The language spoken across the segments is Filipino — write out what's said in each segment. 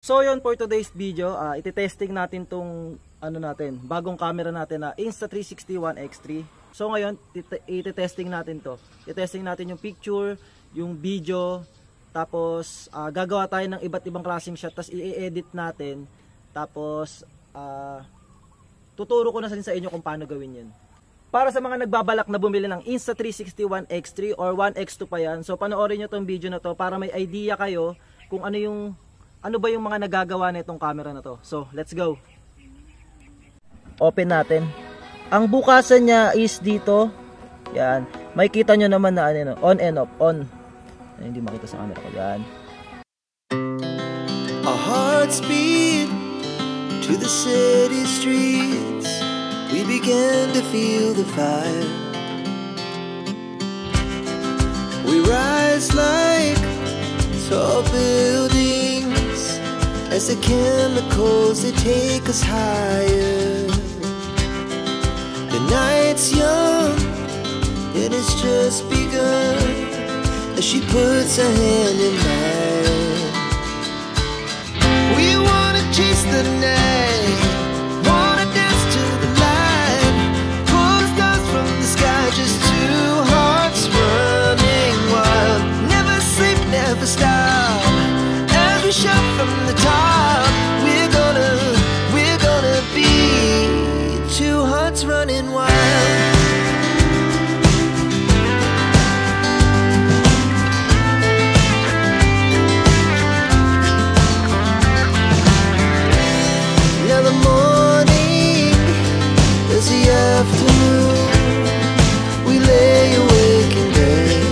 So yun, for today's video, iti-testing natin tong bagong camera natin na Insta360 ONE X3. So ngayon, iti-testing natin to. Iti-testing natin yung picture, yung video, tapos gagawa tayo ng iba't ibang klaseng shot, tapos i-edit natin. Tapos tuturo ko na sa inyo kung paano gawin yun. Para sa mga nagbabalak na bumili ng Insta360 ONE X3 or ONE X2 pa yan, so panoorin nyo tong video na to para may idea kayo kung ano ba yung mga nagagawa nitong camera na to. So, let's go. Open natin. Ang bukasan niya is dito. Yan. Makikita nyo naman na on and off. On. Ay, hindi makita sa camera ko. Yan. Our hearts beat to the city streets. We began to feel the fire. We rise like tall buildings as the chemicals, they take us higher. The night's young and it's just begun as she puts her hand in mine. We wanna chase the night, wanna dance to the light, pull the stars from the sky, just two hearts running wild. Never sleep, never stop, as we shout from the top. We're gonna be two hearts running wild. Now the morning is the afternoon. We lay awake in bed.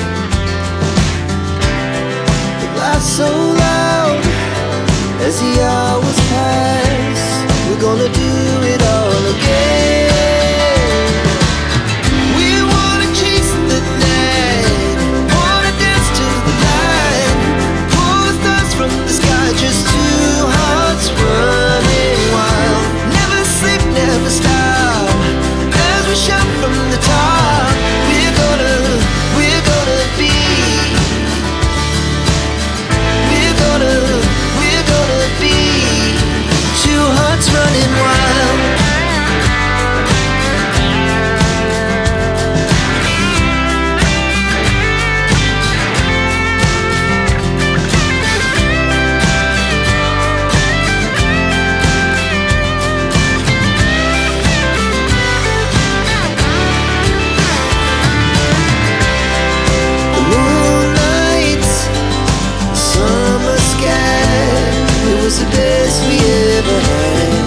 The glass so loud as the hours pass. We're gonna do it all again. We wanna chase the night, wanna dance to the light, pull the stars from the sky, just two hearts running wild. Never sleep, never stop, as we shout from the top. We're gonna be, we're gonna be two hearts running wild. The moonlight, summer sky, it was the best we ever had.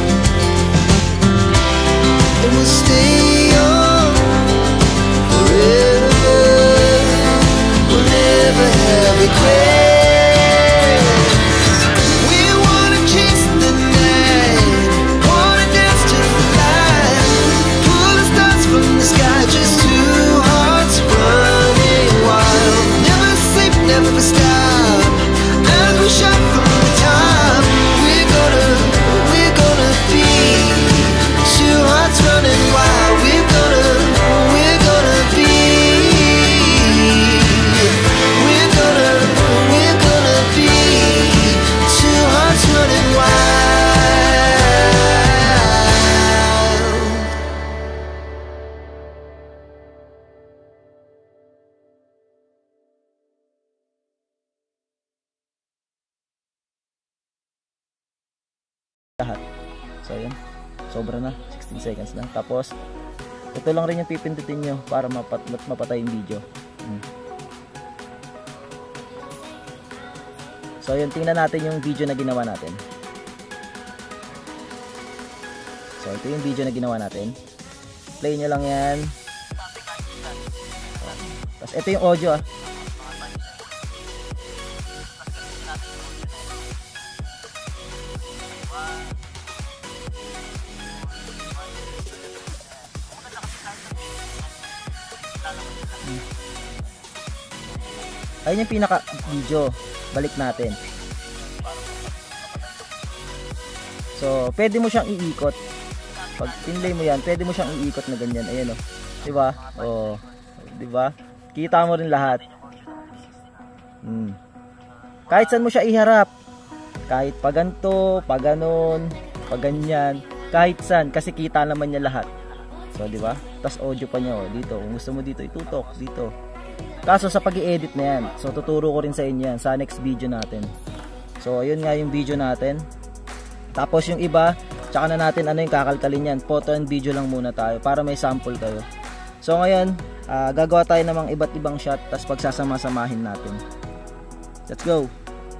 And we'll stay on forever. We'll never have regrets. We wanna chase the night, wanna dance to the light, pull the stars from the sky, just two hearts running wild. Never sleep, never stop, as we shout from the top. We're gonna be two hearts running wild. We're gonna be, we're gonna be two hearts running wild. Lahat. So yun, sobra na, 16 seconds na. Tapos ito lang rin yung pipindutin nyo para mapatay yung video. So yun, tingnan natin yung video na ginawa natin. So ito yung video na ginawa natin. Play nyo lang yan. Tapos ito yung audio . Ayun yung pinaka video. Balik natin. So, pwede mo siyang iikot. Pag pinlay mo yan, pwede mo siyang iikot na ganyan. Ayan o. Diba? O. Diba? Kita mo rin lahat. Kahit saan mo siya iharap. Kahit pa ganito, pa ganon, pa ganyan, kahit saan, kasi kita naman niya lahat. So, di ba? Tapos audio pa niya, oh, dito. Kung gusto mo dito, itutok dito. Kaso sa pag-i-edit na yan, so tuturo ko rin sa inyo yan sa next video natin. So, ayun nga yung video natin. Tapos yung iba, tsaka na natin ano yung kakalkalin yan. Photo and video lang muna tayo para may sample kayo. So, ngayon, gagawa tayo ng mga iba't ibang shot, tapos pagsasama-samahin natin. Let's go!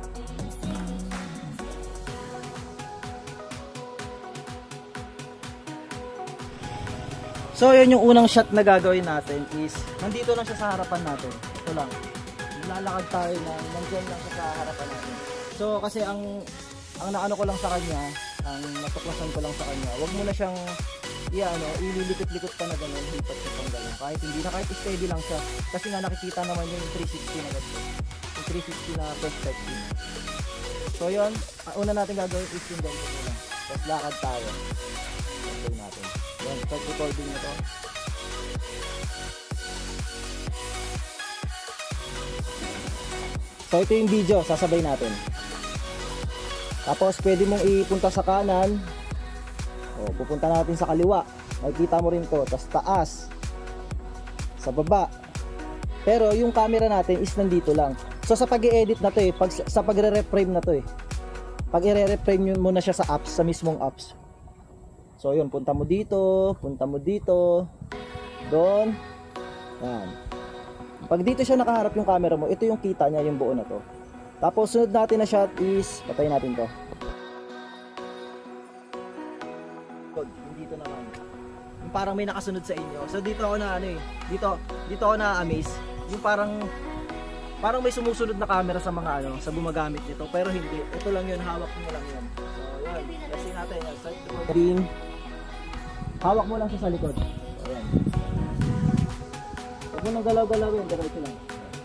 So, yun yung unang shot na gagawin natin is, nandito lang siya sa harapan natin. Ito lang. Lalakad tayo na nandiyan lang siya sa harapan natin. So, kasi ang naano ko lang sa kanya, ang natuklasan ko lang sa kanya, wag mo na siyang ililikot-likot pa na gano'n, hipat-hipat gano'n. Kahit hindi na, kahit steady lang siya. Kasi nga nakikita naman yung 360 na gano'n. Yung 360 na perspective. So, yun. Una natin gagawin is yung ganito muna. Tapos lakad tayo. Gagawin natin. Yan, start recording na to. So ito yung video, sasabay natin. Tapos pwede mong ipunta sa kanan. O, pupunta natin sa kaliwa. Makikita mo rin to. Tapos taas. Sa baba. Pero yung camera natin is nandito lang. So sa pag-i-edit na to sa pagre-reframe na to pag i-reframe mo na siya sa apps, sa mismong apps. So yun, punta mo dito, doon. Yan. Pag dito siya nakaharap yung camera mo, ito yung kita niya, yung buo na to. Tapos sunod natin na shot is, patayin natin to. Dito naman. Yung parang may nakasunod sa inyo. So dito ako na dito ako na-amaze. Yung parang may sumusunod na camera sa mga sa gumagamit nito, pero hindi. Ito lang yun, hawak mo lang yun. So yun, kasi natin yan. Start recording. Hawak mo lang siya sa likod. Ayan. Huwag mo nang galaw-galawin, diretso lang.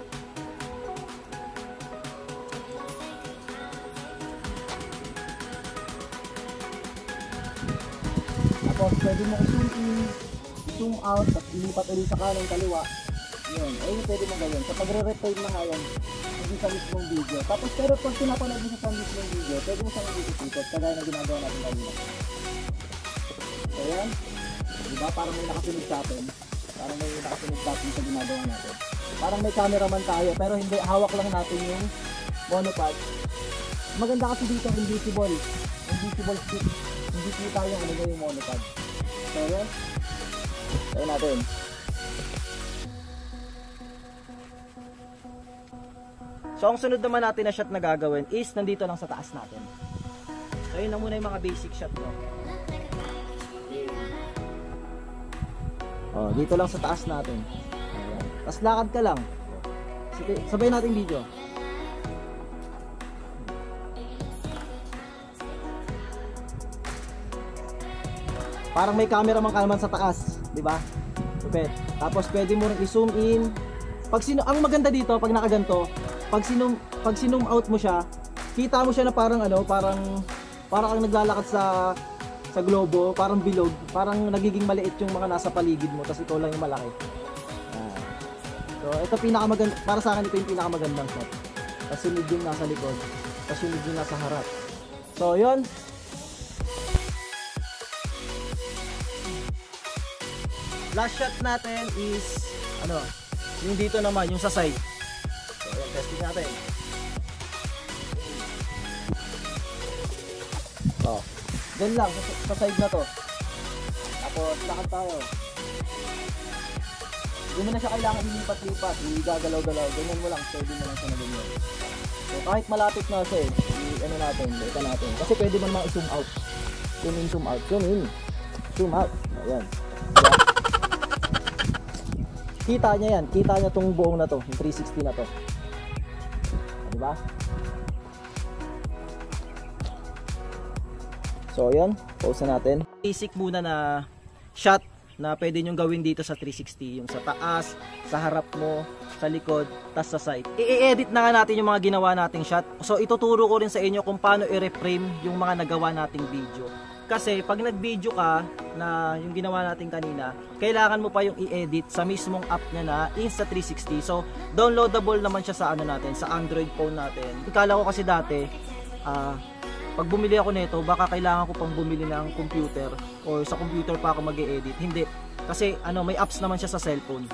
Tapos pwede mo i-zoom in, i-zoom out, at ilipat ulit sa kanan, kaliwa. Yun, ayun yung pwede mo gawin. Sa pagre-record na nga yan, hindi sa mismong video. Tapos pero pag pinapanood mo sa mismong video, pwede mo siyang i-ikot, kagaya na ginagawa natin kanina. So yan, diba? Parang may nakasunod sa atin. Parang may nakasunod sa atin sa ginagawa natin. Parang may cameraman tayo, pero hindi, hawak lang natin yung monopod. Maganda kasi dito, invisible stick. Hindi kita yung yung monopod. So yan, tayo natin. So ang sunod naman natin na shot na gagawin is nandito lang sa taas natin. So yun na muna yung mga basic shot mo. Oh, dito lang sa taas natin. Ayan. Tapos lakad ka lang. Sige, sabay natin video. Parang may camera man ka naman sa taas, di ba? Tapos pwede mo rin i-zoom in. Ang maganda dito pag nakaganto, pag sinum out mo siya, kita mo siya na parang parang kang naglalakad sa globo, parang bilog, parang nagiging maliit yung mga nasa paligid mo, tapos ikaw lang yung malaki. So ito pinakamaganda, para sa akin ito yung pinakamagandang shot. Tapos sunod yung nasa likod, tapos sunod yung nasa harap. So yun. Last shot natin is yung dito naman, yung sa side. So yan, testing natin. Oh, dyan lang sa side na to. Tapos lakad tayo. Hindi mo na siya kailangan ilipat-lipat, gagalaw-galaw, ganyan mo lang, pwede mo lang siya na ganyan. So kahit malapit na siya natin, ito natin. Kasi pwede mo naman i-zoom out. Zoom in, zoom out, zoom in, zoom out. Ayan. Kita niya yan, kita niya tong buong na to, yung 360 na to. Diba? So yun, pause na natin. Basic muna na shot na pwede nyong gawin dito sa 360. Yung sa taas, sa harap mo, sa likod, tas sa side. I-edit na nga natin yung mga ginawa nating shot. So ituturo ko rin sa inyo kung paano i-reframe yung mga nagawa nating video. Kasi pag nag-video ka na yung ginawa natin kanina, kailangan mo pa yung i-edit sa mismong app niya na Insta360. So downloadable naman siya sa natin, sa Android phone natin. Ikala ko kasi dati pag bumili ako nito, baka kailangan ko pang bumili ng computer or sa computer pa ako mag-e-edit. Hindi. Kasi may apps naman siya sa cellphone.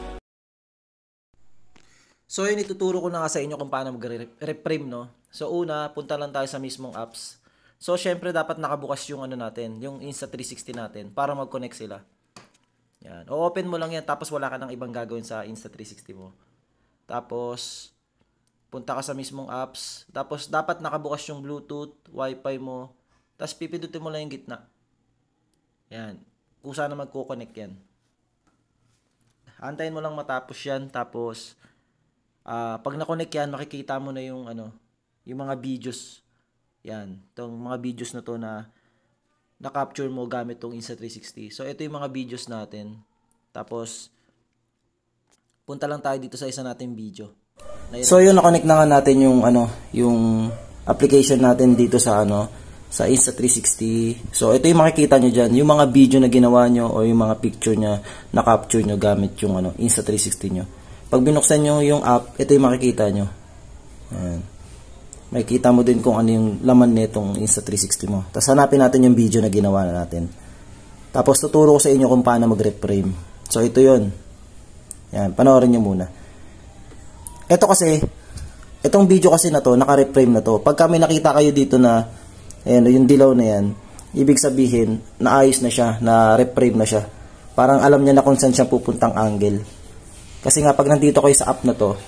So yun, ituturo ko na nga sa inyo kung paano mag-reframe, no? So una, punta lang tayo sa mismong apps. So syempre dapat nakabukas yung natin, yung Insta360 natin para mag-connect sila. Yan. O-open mo lang yan tapos wala ka nang ibang gagawin sa Insta360 mo. Tapos punta ka sa mismong apps. Tapos dapat nakabukas yung Bluetooth, Wi-Fi mo. Tapos pipindutin mo lang yung gitna. Yan. Kung saan na magko-connect yan. Antayin mo lang matapos yan. Tapos pag na-connect yan, makikita mo na yung yung mga videos. Yan, itong mga videos na to na na-capture mo gamit tong Insta360. So ito yung mga videos natin. Tapos punta lang tayo dito sa isa nating video. So yun, na-connect na nga natin yung yung application natin dito sa sa Insta360. So ito yung makikita nyo dyan, yung mga video na ginawa nyo o yung mga picture na na-capture nyo gamit yung Insta360 nyo. Pag binuksan nyo yung app, ito yung makikita nyo. Ayan. Makikita mo din kung ano yung laman nitong Insta360 mo. Tapos hanapin natin yung video na ginawa na natin. Tapos tuturo ko sa inyo kung paano mag-reframe. So ito yun. Yan, panoorin nyo muna. Ito kasi, itong video kasi na to, naka-reframe na to. Pag may nakita kayo dito na, ayan, yung dilaw na yan, ibig sabihin, naayos na siya, na-reframe na siya. Parang alam niya na kung saan siya pupuntang angle. Kasi nga pag nandito kayo sa app na to,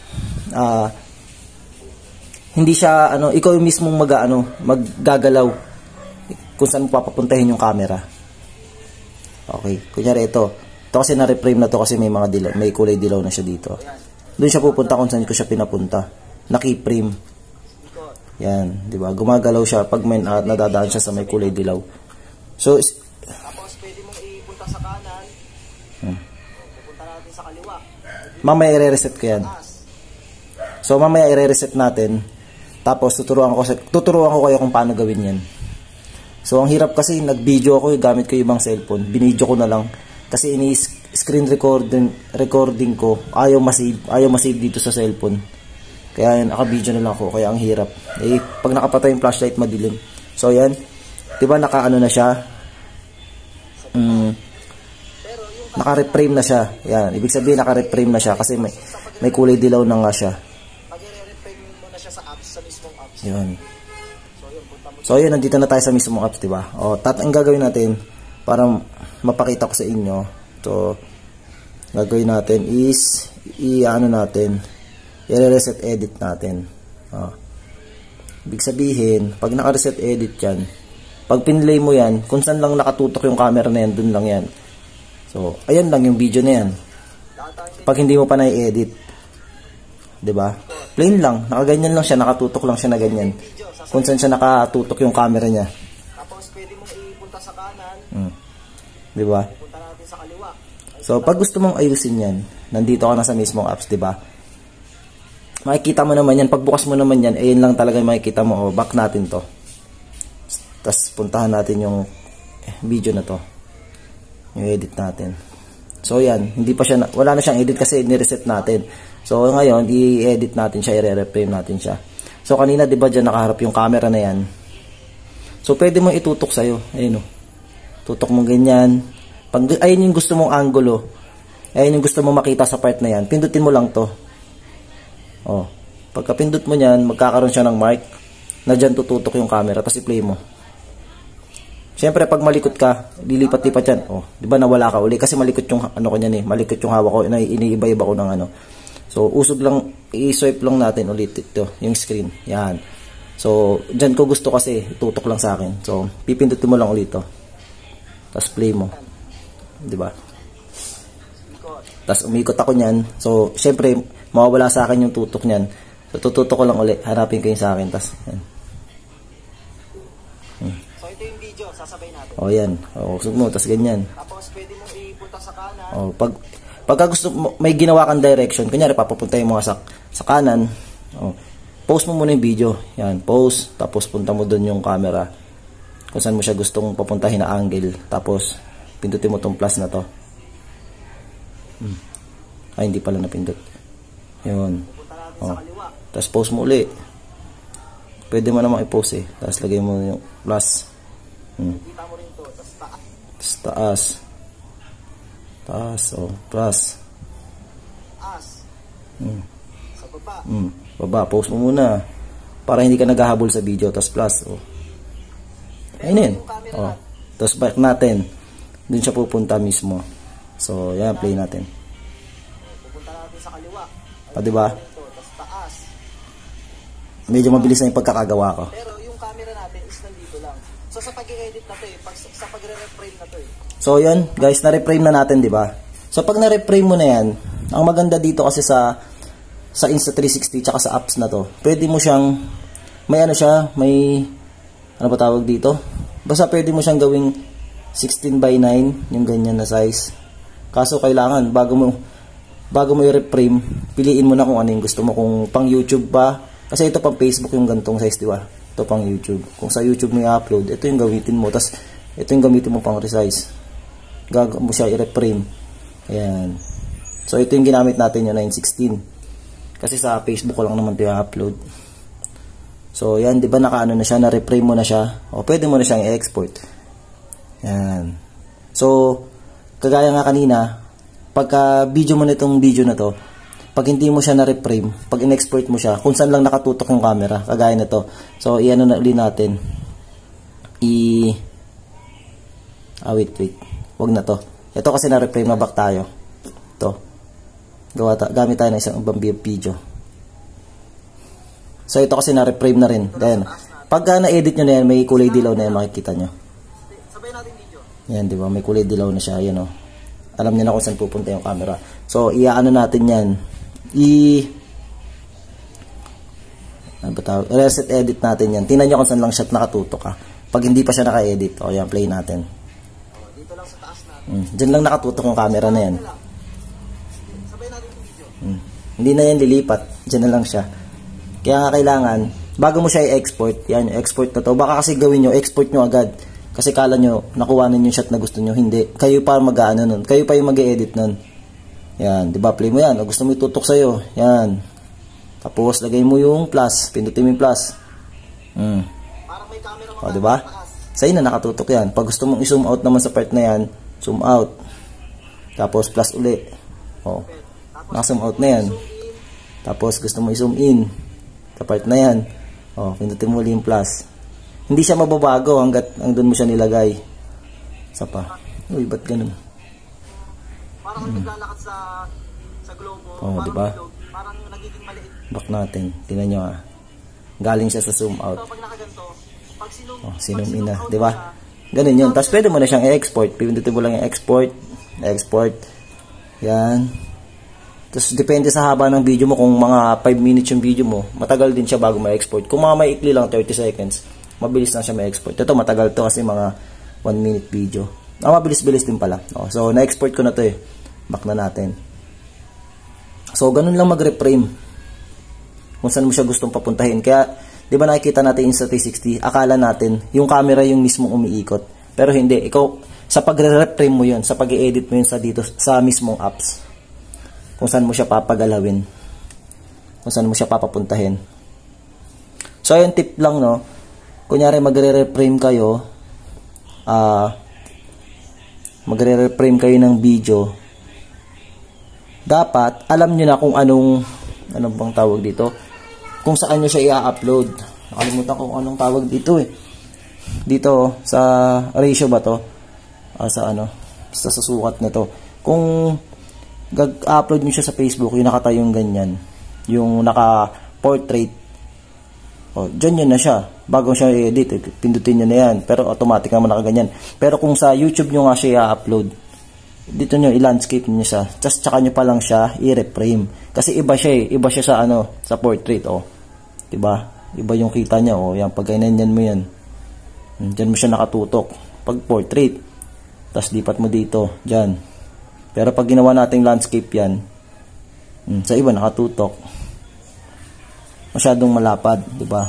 hindi siya ikaw yung mismong maggagalaw kung saan mo papapuntahin yung camera. Okay, kunyari ito kasi na-reframe na to kasi may mga dilaw, may kulay dilaw na siya dito. Doon siya pupunta kung saan ko siya pinapunta. Na-keyframe. Yan, 'di ba? Gumagalaw siya pag may nadadaan siya sa may kulay dilaw. So tapos pwede mong ipunta sa kanan. Pupunta natin sa kaliwa. Mamaya i-reset ko yan. So mamaya i-reset natin. Tapos tuturuan ko kayo kung paano gawin yan. So ang hirap kasi nag-video ako gamit ko yung ibang cellphone. Binidyo ko na lang kasi screen recording ko. Ayaw ma-save dito sa cellphone. Kaya naka-video na lang ako. Kaya ang hirap. Pag nakapatay yung flashlight madilim. So yan. 'Di ba naka-ano na siya? Naka-reframe na siya. Yan, ibig sabihin naka-reframe na siya kasi may kulay dilaw na nga siya. Mag-reframe mo na siya sa apps, sa mismong apps. Yun. So yun, nandito na tayo sa mismong apps, 'di ba? Ang gagawin natin para mapakita ko sa inyo. So gagawin natin is i-reset edit natin. Ibig sabihin, pag naka-reset edit 'yan, pag pinlay mo 'yan, kung saan lang nakatutok yung camera na 'yan, dun lang 'yan. So, ayan lang yung video na yan. Pag hindi mo pa na-edit. 'Di ba? Plain lang, nakaganyan lang siya, nakatutok lang siya na ganyan. Kung saan siya nakatutok yung camera niya. Tapos pwede mong ipunta sa kanan. 'Di ba? Punta natin sa kaliwa. So, pag gusto mong ayusin 'yan, nandito ka na sa mismong apps, 'di ba? Makikita mo naman 'yan, pagbukas mo naman 'yan, ayun lang talaga makikita mo. Back natin 'to. Tapos puntahan natin yung video na 'to. Yung edit natin. So yan, wala na siyang edit kasi ni-reset natin. So ngayon, i-edit natin siya, i-reframe natin siya. So kanina 'di ba diyan nakaharap yung camera na yan. So pwede mo itutok sa iyo. Ayun tutok mo ganyan. Pag ayun yung gusto mong angulo, ayun yung gusto mong makita sa part na yan, pindutin mo lang 'to. Pagka pindot mo niyan, magkakaroon siya ng mark na diyan tututok yung camera, tapos i-play mo. Siyempre pag malikot ka, lilipat-lipat yan. Di ba nawala ka uli? Kasi malikot yung ko niyan malikot yung hawak ko, iniiba-iba ko ng So usog lang, i-swipe lang natin ulit ito, yung screen. Yan. So diyan ko gusto kasi tutok lang sa akin. So pipindutin mo lang ulit ito. Tapos play mo. Di ba? Tapos umikot ako niyan. So siyempre mawawala sa akin yung tutok niyan. So tututok ko lang ulit, hanapin ko yung sa akin. Tapos yan. Ito yung video, sasabay natin. Yan. Usog mo, tas ganyan. Tapos pwede mo ipunta sa kanan. Pagka gusto mo, may ginawa kang direction, kunyari papapuntahin mo sa kanan, post mo muna yung video. Yan, post, tapos punta mo doon yung camera. Kung saan mo siya gustong papuntahin na angle. Tapos, pindutin mo tong plus na to. Hindi pala napindot. Yun. Tapos post mo uli. Pwede mo naman i-post eh. Tapos lagay mo yung plus. Kita mo rin to. Tapos taas. Tapos taas. Taas, oh, plus. Taas. Sa baba. Baba, post mo muna. Para hindi ka naghahabol sa video. Tapos plus, oh. Ayun. Oh. Tapos back natin. Doon siya pupunta mismo. So, yan, play natin. Pupunta natin sa kaliwa. Diba? Tapos taas. Medyo mabilis na yung pagkakagawa ko. Pero yung camera natin is nandito lang. So sa pag-i-edit na to eh, sa pagre-reframe na to eh. So yun, guys, na-reframe na natin, 'di ba? So pag na-reframe mo na 'yan, ang maganda dito kasi sa Insta360 tsaka sa apps na to, pwede mo siyang may ano siya, may ano ba tawag dito? Basta pwede mo siyang gawing 16:9, yung ganyan na size. Kaso kailangan bago mo i-reframe, piliin mo na kung ano yung gusto mo, kung pang YouTube ba. Kasi ito pang Facebook yung gantong size, di ba? Ito pang YouTube. Kung sa YouTube mo i-upload, ito yung gamitin mo. Tapos, ito yung gamitin mo pang resize. Gagawin mo siya i-reframe. Ayan. So, ito yung ginamit natin yung 916. Kasi sa Facebook ko lang naman ito i-upload. So, yan, di ba naka-ano na siya, na-reframe mo na siya. O, pwede mo na siyang i-export. Yan. So, kagaya nga kanina, pagka video mo nitong video na to, pag hindi mo siya na-reframe, pag in-export mo siya, kung saan lang nakatutok yung camera, kagaya nito. So, i-ano na ulit natin. Wait. Wag na to. Ito kasi na-reframe na back tayo. Ito. Gamit tayo ng isang ibang video. So, ito kasi na-reframe na rin. Then, pagka na-edit nyo na yan, may kulay dilaw na yan, makikita nyo. Sabay natin video. Yan, di ba? May kulay dilaw na siya. Yan, o. Alam niyo na kung saan pupunta yung camera. So, iaano natin yan. Reset edit natin yan. Tingnan nyo kung saan lang siya nakatutok ha. Pag hindi pa siya naka-edit, o yan, play natin. Dito lang sa taas natin. Diyan lang nakatutok yung camera na yan. Sabay natin yung video. Hindi na yan lilipat. Diyan na lang siya. Kaya nga kailangan, bago mo siya i-export, yan, export na to. Baka kasi gawin nyo, export nyo agad. Kasi kala nyo, nakuhanan yung shot na gusto nyo. Hindi. Kayo pa mag-ano nun. Kayo pa yung mag-edit nun. Yan. Diba? Play mo yan. O gusto mo itutok sa'yo. Yan. Tapos, lagay mo yung plus. Pindutin mo yung plus. Parang may camera O, diba? Sa'yo na nakatutok yan. Pag gusto mong i-zoom out naman sa part na yan, zoom out. Tapos, plus uli. O. Naka-zoom out na yan. Tapos, gusto mo i-zoom in sa part na yan. O, pindutin mo uli yung plus. Hindi siya mababago hanggat doon mo siya nilagay. Isa pa. Uy, ba't ganun? Parang naglalakad sa globo. Oo, diba? Parang nagiging maliit. Back natin. Tingnan nyo ha. Galing siya sa zoom out. Pag nakaganto, pag sinum in na. Diba? Ganun yun. Tapos pwede mo na siyang i-export. Pindutin mo lang yung export. Export. Yan. Tapos depende sa haba ng video mo. Kung mga 5 minutes yung video mo, matagal din siya bago ma-export. Kung mga maikli lang, 30 seconds, mabilis na siya ma-export. Ito, matagal to kasi mga 1 minute video. Mabilis-bilis din pala. So, na-export ko na to eh. Back na natin. So, ganun lang mag-reframe. Kung saan mo siya gustong papuntahin. Kaya, di ba nakikita natin Insta360, akala natin, yung camera yung mismong umiikot. Pero hindi. Ikaw, sa pag-reframe mo yun, sa pag-edit mo yun sa dito, sa mismong apps. Kung saan mo siya papagalawin. Kung saan mo siya papapuntahin. So, yung tip lang, no. Kunyari, magre-reframe kayo, magre-reframe kayo ng video, dapat, alam nyo na kung anong bang tawag dito, kung saan nyo siya i-upload. Nakalimutan ko kung anong tawag dito eh. Dito, sa ratio ba to? Sa sukat na to. Kung gag-upload nyo siya sa Facebook, yung nakatayong ganyan, yung naka-portrait, dyan yun na siya. Bago siya i-edit, pindutin nyo na yan. Pero automatic naman nakaganyan. Pero kung sa YouTube nyo nga siya i-upload, dito nyo i-landscape nyo siya. Tsaka nyo pa lang siya i-reframe. Kasi iba siya eh. Iba siya sa portrait. Diba? Iba yung kita niya. Yan, pag ganyan mo yan. Dyan mo siya nakatutok. Pag portrait. Tapos lipat mo dito. Dyan. Pero pag ginawa nating landscape yan, sa iba nakatutok. Masyadong malapad. Diba?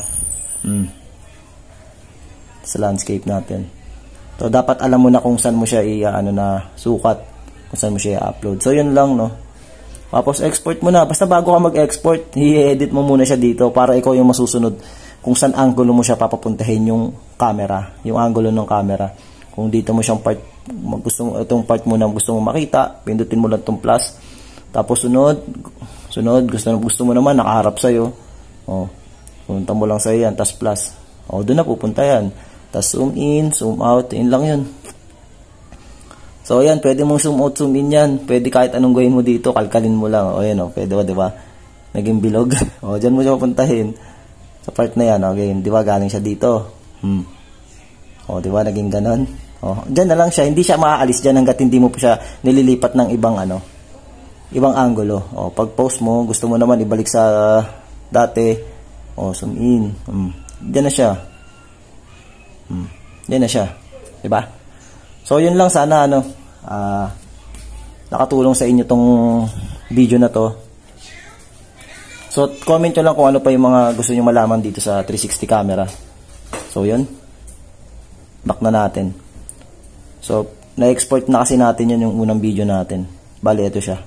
Sa landscape natin. So, dapat alam mo na kung saan mo siya sukat. Kung saan mo siya i-upload. So, yun lang, no. Tapos, export mo na. Basta bago ka mag-export, i-edit mo muna siya dito para ikaw yung masusunod kung saan angulo mo siya papapuntahin yung camera, yung angulo ng camera. Kung dito mo siyang part, itong part mo na gusto mo makita, pindutin mo lang itong plus. Tapos sunod, gusto mo naman nakaharap sa'yo. O, punta mo lang sa'yo yan, tas plus. O, doon na pupunta yan. Tas zoom in, zoom out, yun lang yun. So, ayan, pwede mong zoom out, zoom in yan. Pwede kahit anong gawin mo dito, kalkalin mo lang. O, ayan, o, pwede ba, diba? Naging bilog. O, dyan mo siya papuntahin. Sa part na yan, okay, di ba galing siya dito? O, di ba naging ganon? O, dyan na lang siya, hindi siya maaalis dyan hanggat hindi mo po siya nililipat ng ibang ibang angulo. O, pag post mo, gusto mo naman ibalik sa dati, o, zoom in. Dyan na siya. Dyan na siya. Di ba? So, yun lang sana, nakatulong sa inyo tong video na to. So, comment nyo lang kung ano pa yung mga gusto nyo malaman dito sa 360 camera. So, yun. Back na natin. So, na-export na kasi natin yun yung unang video natin. Bali, ito siya.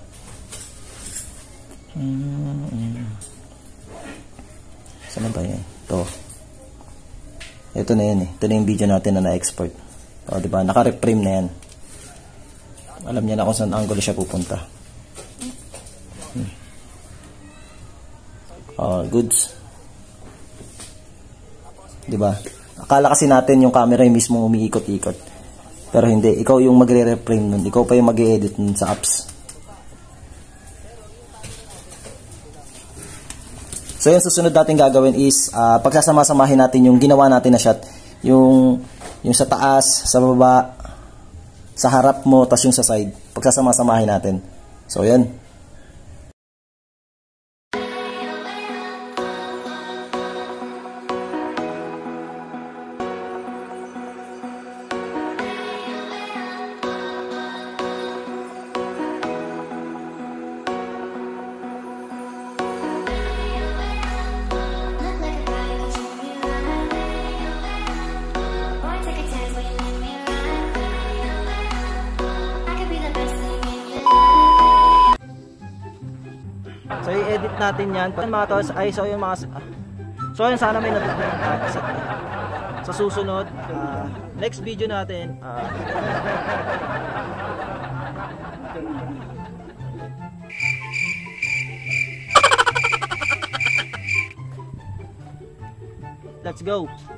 Saan ba yan? Ito. Ito na yan eh. Ito na yung video natin na na-export. O, diba? Naka-reframe na yan. Alam niya na kung saan angle siya pupunta. Goods. Diba? Akala kasi natin yung camera yung mismo umiikot-ikot. Pero hindi. Ikaw yung magre-reframe nun. Ikaw pa yung mag-e-edit nun sa apps. So, yung susunod natin gagawin is pagsasama-samahin natin yung ginawa natin na shot. Yung sa taas, sa baba, sa harap mo, tas yung sa side. Pagsasama-samahin natin. So, yan. So i-edit natin yan. Mga tol, so yung mga so yun, sana may natutunan tayo sa susunod next video natin. Let's go.